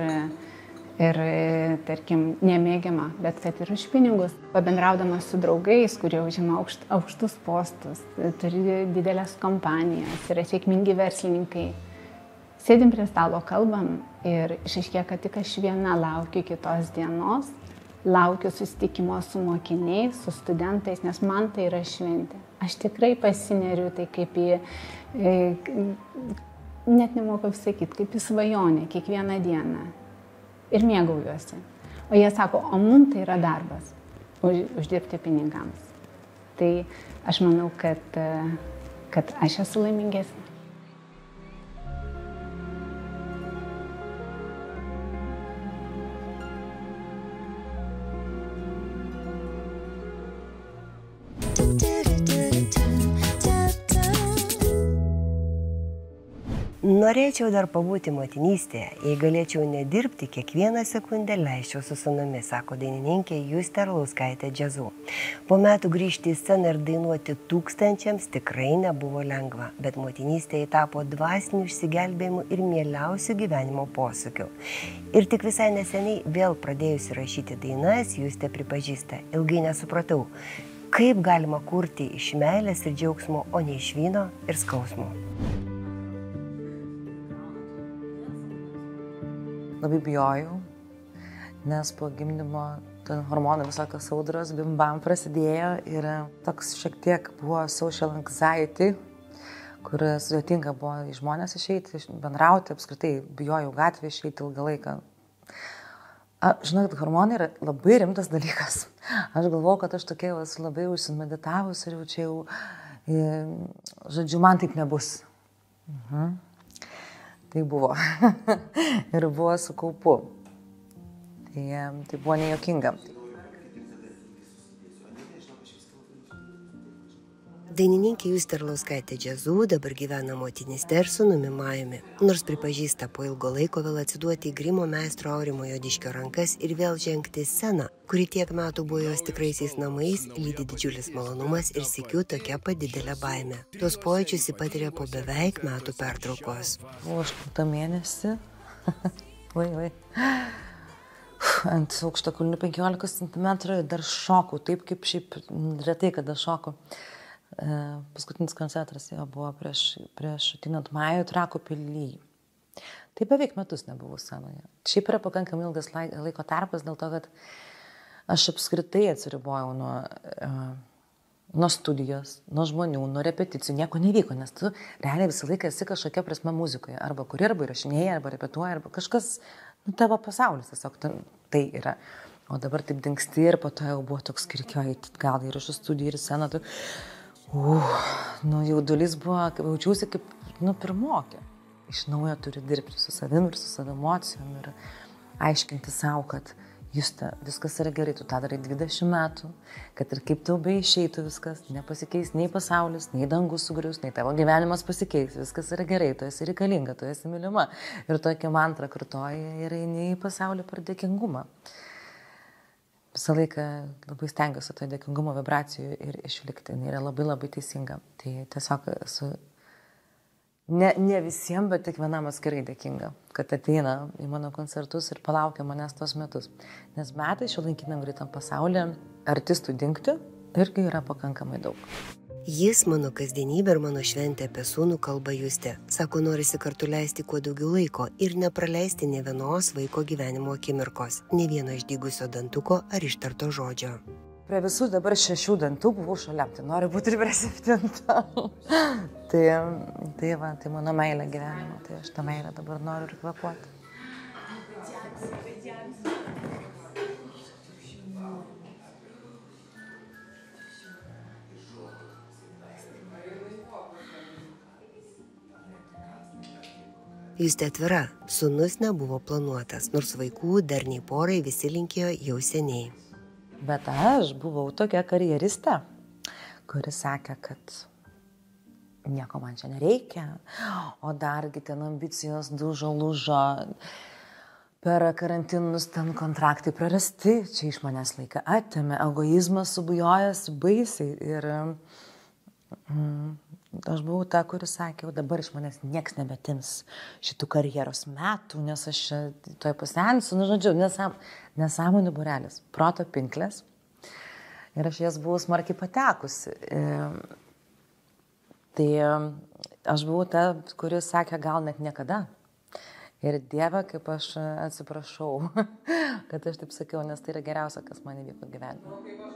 ir tarkim, nemėgiamą, bet kad ir už pinigus, pabendraudamas su draugais, kurie užima aukšt, aukštus postus, turi didelės kompanijas, yra sėkmingi verslininkai, sėdim prie stalo, kalbam ir išaiškėja, kad tik aš viena laukiu kitos dienos, laukiu susitikimo su mokiniais, su studentais, nes man tai yra šventė. Aš tikrai pasineriu tai kaip į, e, net nemoku sakyti, kaip į svajonę kiekvieną dieną ir mėgaujuosi. O jie sako, o mums tai yra darbas, už, uždirbti pinigams. Tai aš manau, kad, kad aš esu laimingesnė. Norėčiau dar pabūti motinystėje, jei galėčiau nedirbti, kiekvieną sekundę leisčiau su sūnumi, sako dainininkė Justė Arlauskaitė Džiazu. Po metų grįžti į sceną ir dainuoti tūkstančiams tikrai nebuvo lengva, bet motinystė tapo dvasiniu išsigelbėjimu ir mieliausiu gyvenimo posūkiu. Ir tik visai neseniai vėl pradėjusi rašyti dainas, Justė pripažįsta, ilgai nesupratau, kaip galima kurti iš meilės ir džiaugsmo, o ne iš vyno ir skausmo. Labai bijojau, nes po gimdymo hormonų visokios audros, bimbam prasidėjo ir toks šiek tiek buvo social anxiety, kur sudėtinga buvo į žmonės išeiti, bendrauti, apskritai bijojau gatvę išeiti ilgą laiką. A, žinot, hormonai yra labai rimtas dalykas. Aš galvoju, kad aš tokia esu labai užsimeditavus ir jau čia jau, žodžiu, man taip nebus. Mhm. Tai buvo. Ir buvo su kaupu. Tai, tai buvo nejuokinga. Dainininkė Justė Arlauskaitė Džiazų dabar gyvena motinystę ir sūnumi Majumi, nors pripažįsta po ilgo laiko vėl atsiduoti į grimo meistro Aurimo Juodiškio rankas ir vėl žengti sceną, kuri tiek metų buvo jos tikraisiais namais, lydi didžiulis malonumas ir sykiu tokia pat didelė baimė. Tuos pojūčius ji patiria po beveik metų pertraukos. Buvo aštuntą mėnesį. vai, vai. Ant aukštakulnių penkiolikos centimetrų dar šokau, taip kaip šiaip retai kada šoku. Paskutinis koncertas jo buvo prieš, prieš atinant Majų Trakų pily. Tai beveik metus nebuvau scenoje. Šiaip yra pakankamai ilgas laiko tarpas dėl to, kad aš apskritai atsiribojau nuo, nuo studijos, nuo žmonių, nuo repeticijų, nieko nevyko, nes tu realiai visą laiką esi kažkokia prasme muzikoje, arba kuri, arba įrašinėja, arba repetuoja, arba kažkas, nu, tavo pasaulis tiesiog tai yra. O dabar taip dingsti ir po to jau buvo toks reikėjo eiti gal ir iš studijų ir sceną. Tu... Uh, nu, jaudulys buvo, jaučiausi kaip, nu, pirmokė. Iš naujo turi dirbti su savim ir su savo emocijom ir aiškinti savo, kad Juste, viskas yra gerai, tu tą darai dvidešimt metų, kad ir kaip tau beišeitų viskas, nepasikeis nei pasaulis, nei dangus sugrius, nei tavo gyvenimas pasikeis, viskas yra gerai, tu esi reikalinga, tu esi mylima. Ir tokia mantra kartoja ir eini į pasaulį per dėkingumą. Visą laiką labai stengiuosi to dėkingumo vibracijų ir išlikti. Tai yra labai labai teisinga. Tai tiesiog esu ne, ne visiems, bet tik vienam atskirai dėkinga, kad ateina į mano koncertus ir palaukia manęs tos metus. Nes metai šiuolaikiniam greitam pasaulyje artistų dingti irgi yra pakankamai daug. Jis mano kasdienybė ir mano šventė apie sūnų kalba Justė. Sako, norisi kartu leisti kuo daugiau laiko ir nepraleisti ne vienos vaiko gyvenimo akimirkos, ne vieno išdygusio dantuko ar ištarto žodžio. Prie visų dabar šešių dantų buvau šalia, tai noriu būti ir prie septinto. tai, tai, va, tai mano meilė gyvenimo, tai aš tą meilę dabar noriu ir kvapuoti. Justė atvira, sūnus nebuvo planuotas, nors vaikų darniai porai visi linkėjo jau seniai. Bet aš buvau tokia karjeristė, kuri sakė, kad nieko man čia nereikia, o dargi ten ambicijos dužo, lūžo, per karantinus ten kontraktai prarasti, čia iš manęs laiką atėmė, egoizmas subujojęs baisiai ir mm, aš buvau ta, kuris sakė, o dabar iš manęs nieks nebetims šitų karjeros metų, nes aš toj pasensiu, nu žodžiu, nesam, nesąmonių būrelis, proto pinklės. Ir aš jas buvau smarkiai patekusi. E, tai aš buvau ta, kuris sakė, gal net niekada. Ir Dieve, kaip aš atsiprašau, kad aš taip sakiau, nes tai yra geriausia, kas man įvyko gyvenime.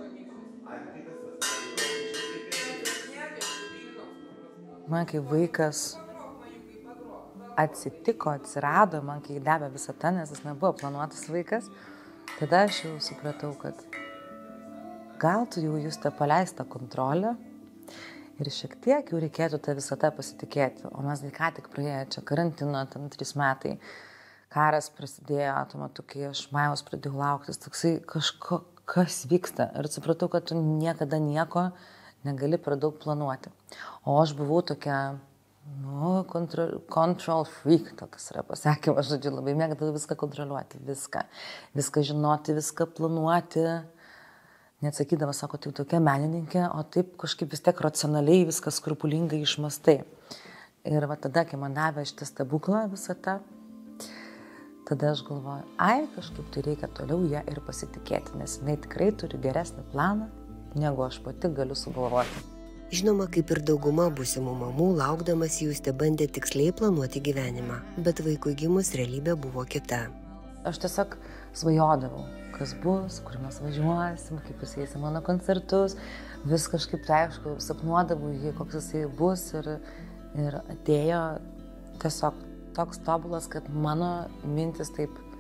Man kai vaikas atsitiko, atsirado, man kai davė visą tą, nes jis nebuvo planuotas vaikas, tada aš jau supratau, kad gal tu jau Juste paleistą kontrolę ir šiek tiek jau reikėtų tą visą tą pasitikėti. O mes ką tik praėję čia karantino, ten trys metai, karas prasidėjo, tuo metu, kai aš Majaus pradėjau lauktis, toksai kažko, kas vyksta. Ir supratau, kad tu niekada nieko negali per daug planuoti. O aš buvau tokia, nu, control, control freak, tokas yra pasakymas, žodžiu, labai mėgdavau viską kontroliuoti, viską, viską žinoti, viską planuoti. Neatsakydama, sako, tai tokia menininkė, o taip kažkaip vis tiek racionaliai viską skrupulingai išmastai. Ir va tada, kai man davė šitą stebuklą visą tą, tada aš galvoju, ai, kažkaip tai reikia toliau ją ir pasitikėti, nes jinai tikrai turi geresnį planą, negu aš pati galiu sugalvoti. Žinoma, kaip ir dauguma būsimų mamų, laukdamas Justė bandė tiksliai planuoti gyvenimą, bet vaikui gimus realybė buvo kita. Aš tiesiog svajodavau, kas bus, kur mes važiuosim, kaip jis eisim mano koncertus, vis kažkaip tai aišku, sapnuodavau jį, koks jisai bus ir, ir atėjo tiesiog toks tobulas, kad mano mintis taip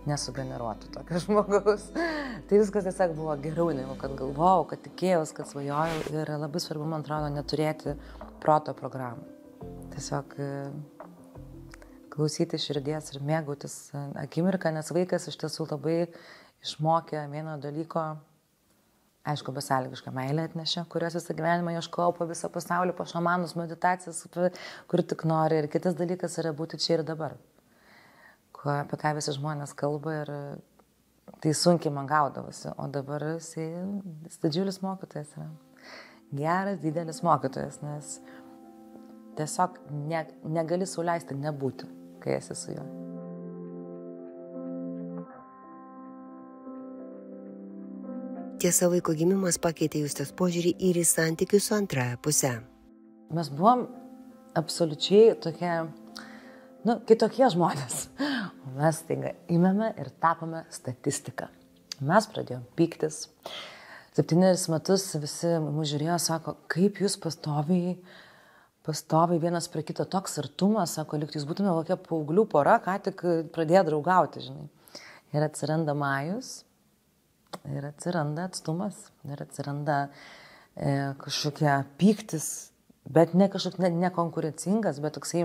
nesugeneruotų tokio žmogaus. Tai viskas tiesiog buvo geriau, negu kad galvojau, kad tikėjau, kad svajojau ir labai svarbu, man atrodo, neturėti proto programų. Tiesiog klausyti širdies ir mėgautis akimirką, nes vaikas iš tiesų labai išmokė vieno dalyko, aišku, besąlygišką meilę atnešė, kurios visą gyvenimą ieškojau po visą pasaulį, po šamanus, meditacijas, kur tik nori. Ir kitas dalykas yra būti čia ir dabar, ko, apie ką visi žmonės kalba ir tai sunkiai man gaudavosi. O dabar jisai, jis didžiulis mokytojas yra. Geras, didelis mokytojas, nes tiesiog ne, negali sau leisti nebūti, kai esi su juo. Tiesa, vaiko gimimas pakeitė Justės požiūrį ir į santykių su antraja puse. Mes buvom absoliučiai tokie, nu, kitokie žmonės. O mes staiga įmėme ir tapome statistiką. Mes pradėjom pyktis. Septynerius metus visi mūsų žiūrėjo, sako, kaip jūs pastoviai, pastoviai vienas prie kito toks artumas, sako, lyg jūs būtume kokia paauglių pora, ką tik pradėjo draugauti, žinai. Ir atsiranda Majus. Ir atsiranda atstumas, ir atsiranda e, kažkokia pyktis, bet ne kažkoks ne, ne konkurencingas, bet toksai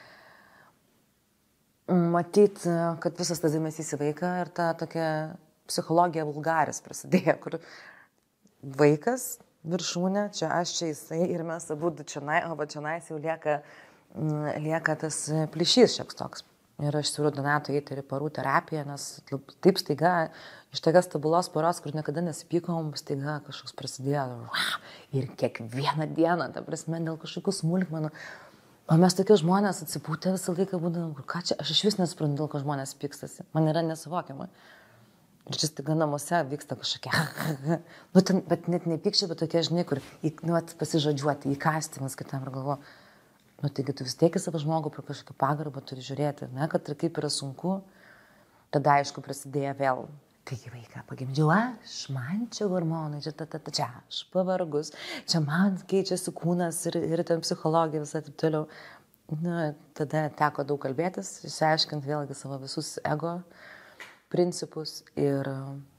matyt, kad visas tas dėmesys į vaiką ir ta tokia psichologija vulgaris prasidėjo, kur vaikas viršūnė, čia aš, čia jisai ir mes abu du čionai, o va čionais jau lieka, lieka tas plyšys šieks toks. Ir aš siūliu Donatui eiti ir į porų terapiją, nes taip staiga, iš tokios stabilos poros, kur niekada nesipykom, staiga kažkoks prasidėjo. Ir kiekvieną dieną, ta prasme, dėl kažkokių smulkmenų. O mes tokie žmonės atsipūtę visą laiką būdami, ką čia, aš iš vis nesuprantu, dėl ko žmonės pykstasi. Man yra nesuvokiama. Ir čia staiga namuose vyksta kažkokia. Nu, ten, bet net nepykščiai, bet tokie, žinai, kur nu, pasižodžiuoti, įkasti vienas kitam ir galvo. Nu, taigi tu vis tiek į savo žmogų pro kažkokį pagarbą turi žiūrėti, ne, kad ir kaip yra sunku. Tada, aišku, prasidėjo vėl. Taigi vaiką pagimdžiau aš, man čia hormonai, čia, ta, ta, ta, čia aš pavargus, čia man keičiasi kūnas ir, ir ten psichologija visą taip toliau. Nu, tada teko daug kalbėtis, išsiaiškinti vėlgi savo visus ego principus ir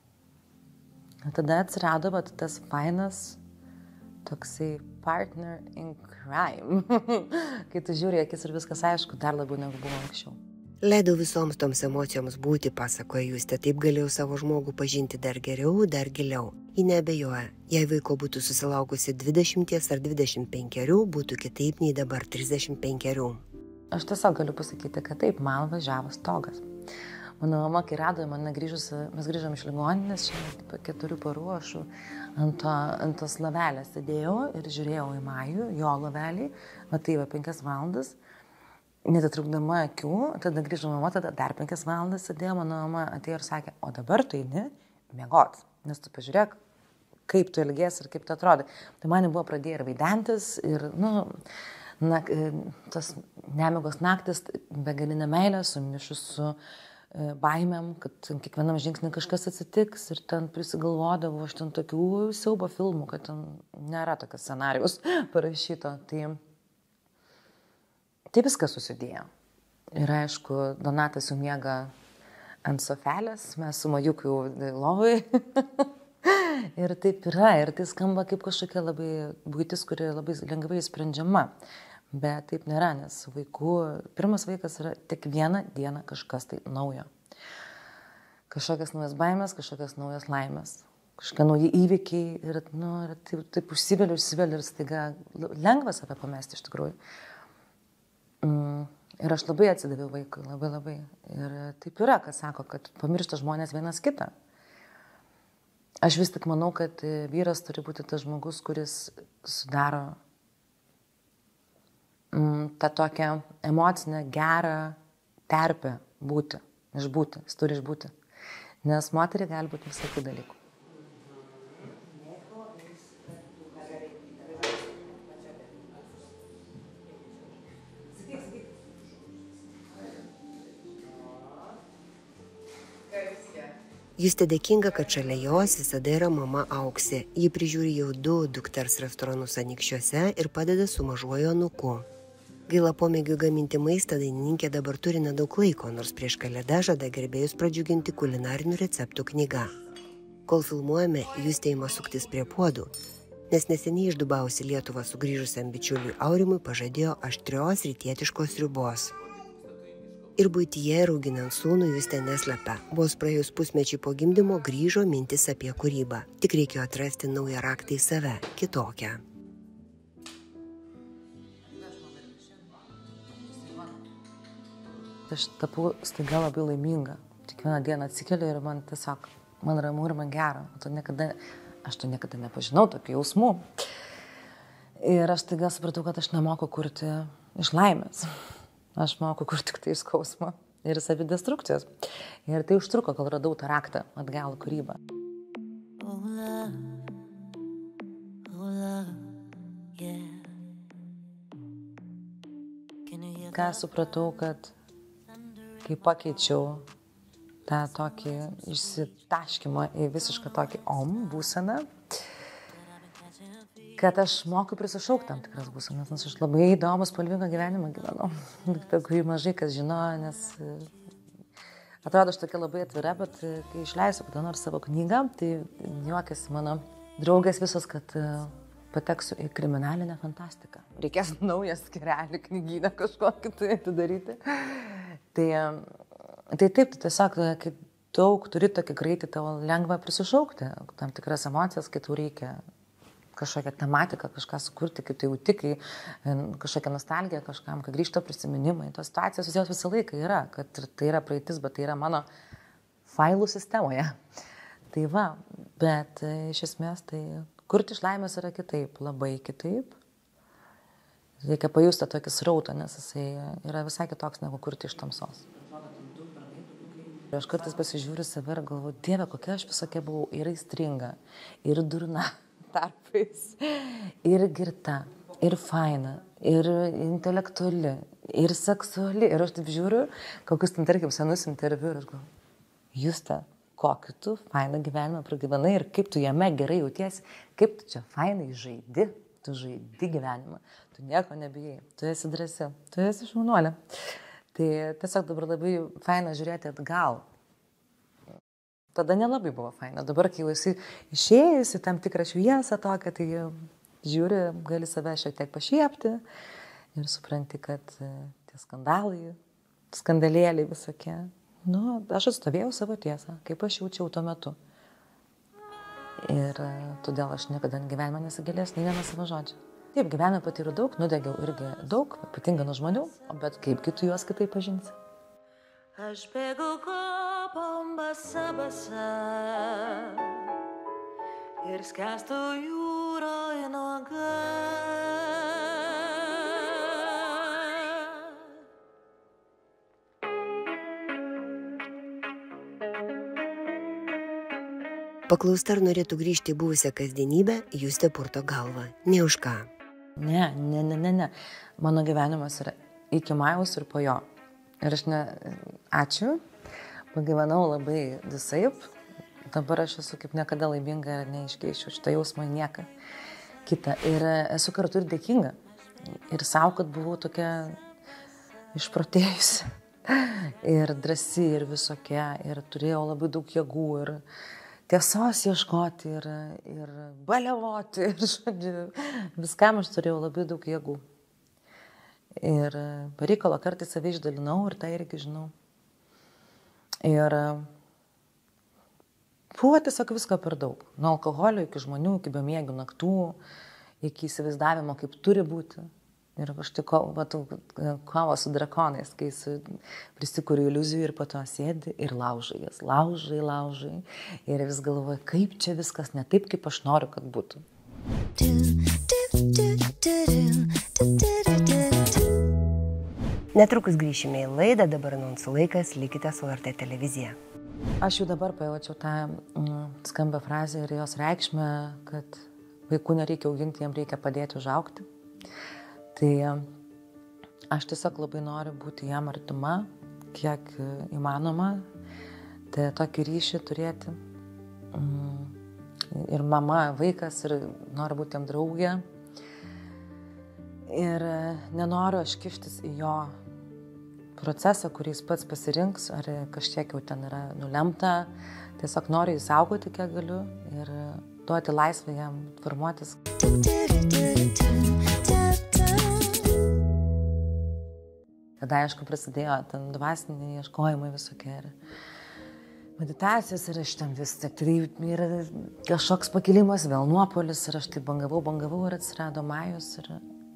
tada atsirado vat, tas fainas toksai partner in crime. Kai tu žiūri akis ir viskas aišku, dar labiau negu buvo anksčiau. Leidau visoms toms emocijoms būti, pasakoja Justė, taip galėjau savo žmogų pažinti dar geriau, dar giliau. Ji neabejoja, jei vaiko būtų susilaukusi dvidešimties ar dvidešimt penkerių, būtų kitaip nei dabar trisdešimt penkerių. Aš tiesiog galiu pasakyti, kad taip, man važiavo stogas. Mano mama, kai rado mane grįžus, mes grįžom iš ligoninės, šiandien po keturių parų aš ant, to, ant tos lavelės sėdėjau ir žiūrėjau į Majų, jo lavelį, va tai va penkias valandas, netitrukdama akių, tada grįžo mama, tada dar penkias valandas sėdėjo, mano mama atėjo ir sakė, o dabar tu eini miegot, nes tu pažiūrėk, kaip tu elgiesi ir kaip tu atrodai. Tai man buvo pradėję ir vaidentis, ir, nu, na, tas nemigos naktis, begalinė meilė, sumišus su baimėm, kad kiekvienam žingsnį kažkas atsitiks ir ten prisigalvodavau, aš ten tokių siaubo filmų, kad ten nėra tokios scenarijus parašyto. Tai, tai viskas susidėjo. Ir aišku, Donatas jau miega ant sofelės, mes su Majuku jau lovai. Ir taip yra, ir tai skamba kaip kažkokia labai buitis, kuri labai lengvai sprendžiama. Bet taip nėra, nes vaikų, pirmas vaikas yra tik vieną dieną kažkas tai naujo. Kažkokias naujas baimės, kažkokias naujas laimės, kažkokie nauji įvykiai ir, nu, ir taip, taip užsiveliu, užsiveliu ir staiga lengva save pamesti iš tikrųjų. Mm, ir aš labai atsidaviau vaikui, labai labai. Ir taip yra, kas sako, kad pamiršta žmonės vienas kitą. Aš vis tik manau, kad vyras turi būti tas žmogus, kuris sudaro tą tokią emocinę, gerą terpę būti, išbūti, jis turi išbūti. Nes moteriai gali būti visokių dalykų. Justė dėkinga, kad šalia jos visada yra mama Auksė. Ji prižiūri jau du dukters restoranus Anykščiuose ir padeda su mažuoju anūku. Gaila pomėgių gaminti maistą dainininkė dabar turi nedaug laiko, nors prieš Kalėdas žada gerbėjus pradžiuginti kulinarinių receptų knyga. Kol filmuojame, Justė ima suktis prie puodų, nes neseniai iš Dubaus į Lietuvą sugrįžusiam bičiuliui Aurimui pažadėjo aštrios rytietiškos sriubos. Ir buityje ir auginant sūnų Justė neslepia. Vos praėjus pusmečiui po gimdymo grįžo mintis apie kūrybą. Tik reikėjo atrasti naują raktą į save, kitokią. Aš tapau staiga labai laiminga. Kiekvieną dieną atsikeliu ir man tiesiog, man ramu ir man gera. To niekada, aš to niekada nepažinau, tokių jausmų. Ir aš staiga supratau, kad aš nemoku kurti iš laimės. Aš moku kurti tik tai iš skausmo ir savidestrukcijos. Ir tai užtruko, kol radau tą raktą atgal kūrybą. Oh, love. Oh, love. Yeah. Ką supratau, kad kai pakeičiau tą tokį išsitaškymą į visišką tokį om būseną, kad aš moku prisišaukti tam tikras būsenas, nes aš labai įdomų spalvingą gyvenimą gyvenau, apie kurį mažai kas žinojo, nes atrodo, aš tokia labai atvira, bet kai išleisiu kada nors savo knygą, tai juokiasi mano draugės visos, kad pateksiu į kriminalinę fantastiką. Reikės naują skyrelį knygyną kažkokį tai atidaryti. Tai, tai taip, tai tiesiog, kai daug turi tokį greitį, tavo lengva prisišaukti tam tikras emocijas, kai tau reikia kažkokią tematiką, kažką sukurti, kai tu jauti, kai kažkokią nostalgiją kažkam, kai grįžta prisiminimai. Tos situacijos jos visą laiką yra, kad tai yra praeitis, bet tai yra mano failų sistemoje. Tai va, bet iš esmės tai kurti iš laimės yra kitaip, labai kitaip. Reikia pajusti tokį srautą, nes jisai yra visai kitoks negu kurti iš tamsos. Aš kartais pasižiūriu save ir galvoju, Dieve, kokia aš visokia buvau ir aistringa, ir durna tarpais, ir girta, ir faina, ir intelektuali, ir seksuali. Ir aš taip žiūriu, kokius ten, tarkim, senus interviu ir aš galvoju, Juste, kokį tu fainą gyvenimą pragyvenai ir kaip tu jame gerai jautiesi, kaip tu čia fainai žaidi, tu žaidi gyvenimą, tu nieko nebijai, tu esi drąsi, tu esi šaunuolė. Tai tiesiog dabar labai faina žiūrėti atgal. Tada nelabai buvo faina, dabar kai jau esi išėjusi tam tikrą šviesą tokią, tai žiūri, gali save šiek tiek pašiepti ir supranti, kad tie skandalai, skandalėliai visokie, nu, aš atstovėjau savo tiesą, kaip aš jaučiau tuo metu. Ir todėl aš niekada gyvenime nesigilės nei vieną savo žodžią. Taip, gyvenime patyriu daug, nudegiau irgi daug, ypatingai nuo žmonių, bet kaipgi tu juos kitaip pažinsi. Aš bėgau kopom basa basa ir skęstu jūroj nuoga. Paklausta, ar norėtų grįžti į buvusią kasdienybę, Justė purto galvą. Ne už ką. Ne, ne, ne, ne, ne. Mano gyvenimas yra iki Majaus ir po jo. Ir aš ne, ačiū, pagyvenau labai visaip. Dabar aš esu kaip niekada laiminga ir neiškeičiu šitą jausmą nieką kitą. Ir esu kartu ir dėkinga. Ir savo, kad buvau tokia išprotėjusi. Ir drąsi, ir visokia. Ir turėjau labai daug jėgų. Ir tiesos ieškoti ir, ir baliavoti, ir žodžiu, viskam aš turėjau labai daug jėgų. Ir pareikalo kartais save išdalinau ir tai irgi žinau. Ir buvo tiesiog visko per daug. Nuo alkoholio iki žmonių, iki bemiegių naktų, iki įsivaizdavimo, kaip turi būti. Ir aš tik kovo su drakonais, kai prisikuriu iliuzijų ir po to sėdi ir laužai jas, laužai, laužai. Ir vis galvoju, kaip čia viskas ne taip, kaip aš noriu, kad būtų. Netrukus grįšime į laidą, dabar anonsų laikas, likite su L R T televizija. Aš jau dabar pajaučiau tą mm, skambią frazę ir jos reikšmę, kad vaikų nereikia auginti, jiems reikia padėti užaugti. Tai aš tiesiog labai noriu būti jam artima, kiek įmanoma, tai tokį ryšį turėti. Ir mama, vaikas, ir noriu būti jam draugė. Ir nenoriu aš kištis į jo procesą, kurį jis pats pasirinks, ar kažkiek jau ten yra nulemta. Tiesiog noriu jį saugoti, kiek galiu, ir duoti laisvę jam formuotis. Tada, aišku, prasidėjo ten dvasiniai ieškojimai visokie ir meditacijos, ir aš ten vis tik tai yra kažkoks pakilimas, vėl nuopolis, ir aš taip bangavau, bangavau, ir atsirado Majus. Ir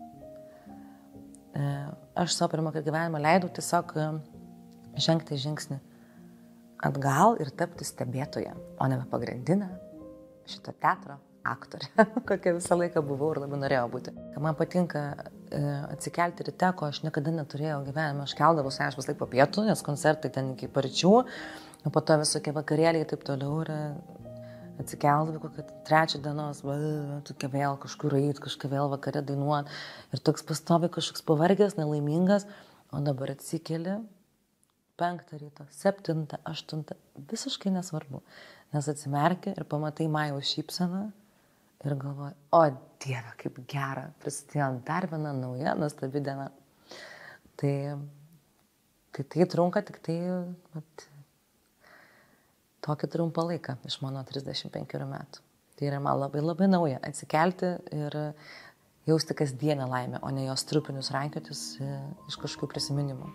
e, aš savo pirmą gyvenimą leidau tiesiog žengti žingsnį atgal ir tapti stebėtoje, o ne pagrindinę šito teatro aktorė, kokia visą laiką buvau ir labai norėjau būti. Man patinka e, atsikelti ryte, ko aš niekada neturėjau gyvenime. Aš keldavausi, aš vis laik po pietų, nes koncertai ten iki paryčių, o po to visokie vakarėliai ir taip toliau. Ir atsikeldavau kokią trečią dienos, va, tokia vėl kažkur eit, kažką vėl vakare dainuot. Ir toks pastovi kažkoks pavargęs, nelaimingas, o dabar atsikeli penktą ryto, septintą, aštuntą, visiškai nesvarbu. Nes atsimerki ir pamatai Majaus šypseną ir galvoji, o Dieve, kaip gera, prasidėjo dar viena nauja, nuostabi diena. Tai, tai tai trunka tik tai vat, tokį trumpą laiką iš mano trisdešimt penkerių metų. Tai yra man labai labai nauja atsikelti ir jausti kasdienę laimę, o ne jos trupinius rankiotis iš kažkokių prisiminimų.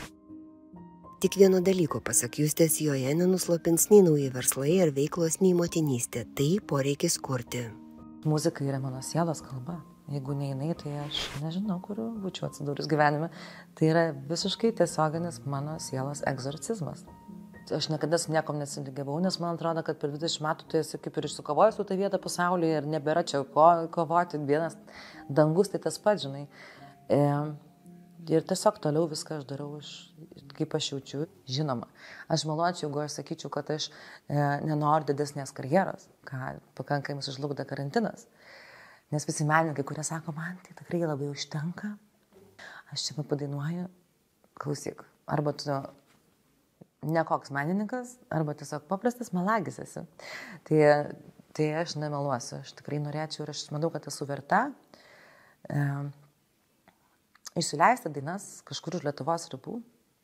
Tik vieno dalyko, pasak Justės, joje nenuslopins nei nauji verslai ar veiklos, nei motinystė. Tai poreikis kurti. Muzika yra mano sielos kalba. Jeigu ne jinai, tai aš nežinau, kur būčiau atsidūrus gyvenime. Tai yra visiškai tiesioginis mano sielos egzorcizmas. Aš niekada su niekom nesilygiavau, nes man atrodo, kad per dvidešimt metų tu esi kaip ir išsukovojęs tą vietą pasaulyje ir nebėra čia ko kovoti. Vienas dangus, tai tas pats, žinai. E, Ir tiesiog toliau viską aš darau, iš, kaip aš jaučiu. Žinoma, aš meluočiau, jeigu aš sakyčiau, kad aš e, nenoriu didesnės karjeros, ką pakankamai sužlugdė karantinas. Nes visi menininkai, kurie sako, man tai tikrai labai užtenka, aš čia padainuoju, klausyk, arba tu nekoks menininkas, arba tiesiog paprastas melagis esi. Tai, tai aš nemeluosiu, aš tikrai norėčiau ir aš manau, kad esu verta. E, Išsileisti dainas kažkur už Lietuvos ribų.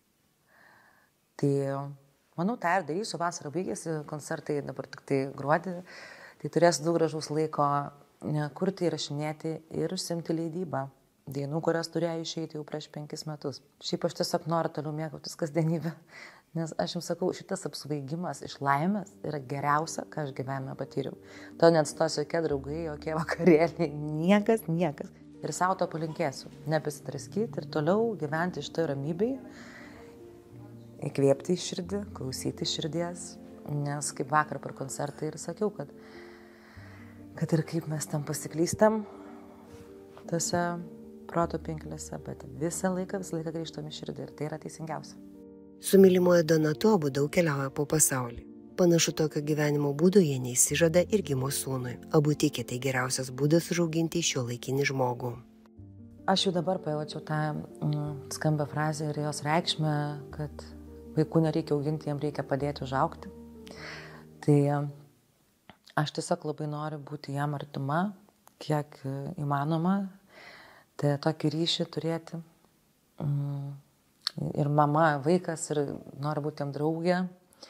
Tai, manau, tą ir darysiu, vasarą baigėsi, koncertai dabar tik tai gruodį. Tai turėsiu daug gražaus laiko kurti, įrašinėti ir užsiimti leidybą. Dainų, kurias turėjau išeiti jau prieš penkis metus. Šiaip aš tiesiog noriu toliau mėgautis kasdienybę. Nes aš jums sakau, šitas apsvaigimas iš laimės yra geriausia, ką aš gyvenime patyriau. To neatstos jokie draugai, jokie vakarėliai, niekas, niekas. Ir savo to palinkėsiu, nepasidraskyti ir toliau gyventi iš to ramybėj, įkvėpti į širdį, klausyti širdies, nes kaip vakar per koncertą ir sakiau, kad, kad ir kaip mes tam pasiklystam, tose proto pinklėse, bet visą laiką, visą laiką grįžtam į širdį ir tai yra teisingiausia. Su mylimoje Donatu abu daug keliauja po pasaulį. Panašu, tokio gyvenimo būdo jie neįsižada ir gimo sūnui. Abu tiki, tai geriausias būdas užauginti šiuolaikinį žmogų. Aš jau dabar pajaučiau tą mm, skambę frazę ir jos reikšmę, kad vaikų nereikia auginti, jiems reikia padėti užaugti. Tai aš tiesiog labai noriu būti jam artima, kiek įmanoma, tai tokį ryšį turėti. Mm, ir mama, vaikas, ir noriu būti jam draugė.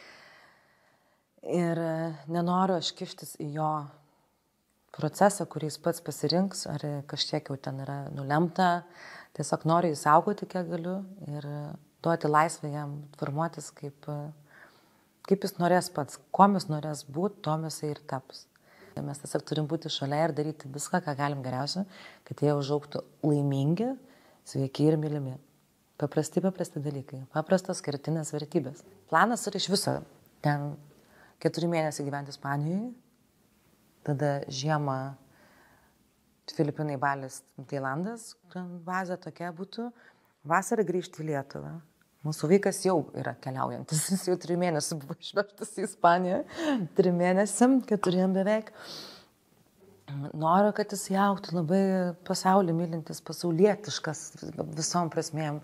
Ir nenoriu aš kištis į jo procesą, kurį jis pats pasirinks, ar kažkiek jau ten yra nulemta. Tiesiog noriu jį saugoti, kiek galiu, ir duoti laisvę jam formuotis, kaip, kaip jis norės pats. Kuo jis norės būti, tuo jis ir taps. Mes tiesiog turim būti šalia ir daryti viską, ką galim geriausia, kad jie užaugtų laimingi, sveiki ir mylimi. Paprasti, paprasti dalykai. Paprastos kertinės vertybės. Planas yra iš viso ten keturi mėnesiai gyventi Ispanijoje, tada žiemą Filipinai, Balis, Tailandas, bazė tokia būtų, vasarą grįžti į Lietuvą. Mūsų vaikas jau yra keliaujantis, jis jau trijų mėnesių buvo išvežtas į Ispaniją, trijų mėnesiam, keturiem beveik. Noriu, kad jis jauktų labai pasaulį mylintis, pasaulietiškas visom prasmėm.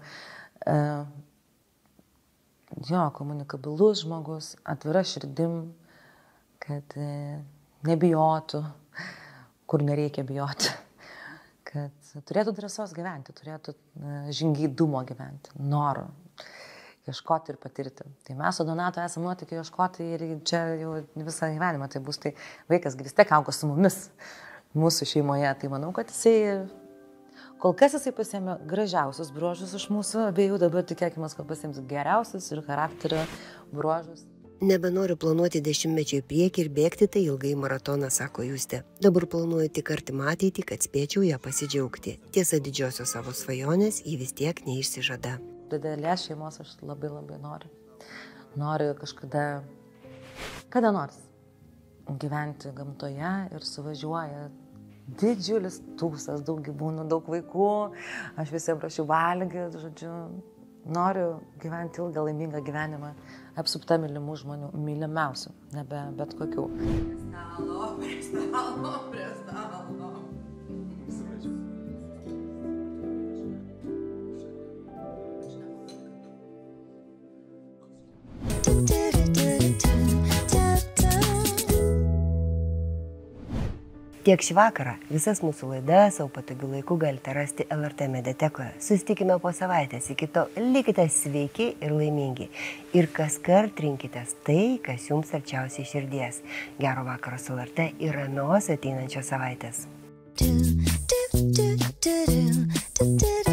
Jo, komunikabilus žmogus, atvira širdim, kad nebijotų, kur nereikia bijoti, kad turėtų drąsos gyventi, turėtų žingeidumo gyventi, noro ieškoti ir patirti. Tai mes su Donatu esame nuotykių ieškoti ir čia jau visą gyvenimą tai bus. Tai vaikas vis tiek augo su mumis, mūsų šeimoje. Tai manau, kad jisai, kol kas jisai pasiėmė gražiausius bruožus iš mūsų abiejų, dabar tikėkime, kad pasiėmė geriausius ir charakterio bruožus. Nebenoriu planuoti dešimtmečio į priekį ir bėgti tai ilgai maratoną, sako Justė. Dabar planuoju tik artimą ateitį, kad spėčiau ją pasidžiaugti. Tiesa, didžiosios savo svajonės jį vis tiek neišsižada. Didelės šeimos aš labai labai noriu. Noriu kažkada, kada nors, gyventi gamtoje ir suvažiuoja didžiulis tūsas, daug gyvūnų, daug vaikų. Aš visiems prašiau valgyti, žodžiu. Noriu gyventi ilgą laimingą gyvenimą, apsupta mylimų žmonių, mylimiausių, nebe bet kokių. Prie stalo, prie stalo, prie stalo. Tiek šį vakarą. Visas mūsų laidas savo patogiu laiku galite rasti L R T mediatekoje. Susitikime po savaitės. Iki to likite sveiki ir laimingi. Ir kaskart rinkitės tai, kas jums arčiausiai širdies. Gero vakaro su L R T ir ramios ateinančios savaitės.